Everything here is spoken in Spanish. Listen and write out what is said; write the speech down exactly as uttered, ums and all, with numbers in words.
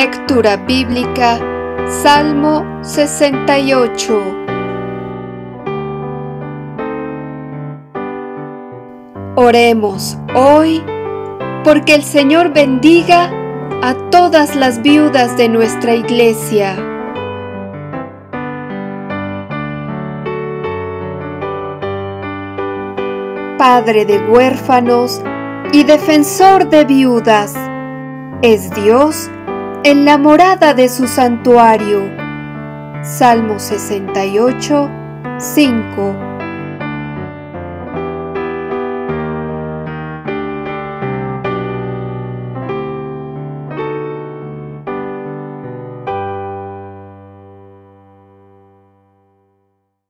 Lectura bíblica, Salmo sesenta y ocho. Oremos hoy porque el Señor bendiga a todas las viudas de nuestra iglesia. Padre de huérfanos y defensor de viudas, es Dios en la morada de su santuario. Salmo sesenta y ocho, cinco.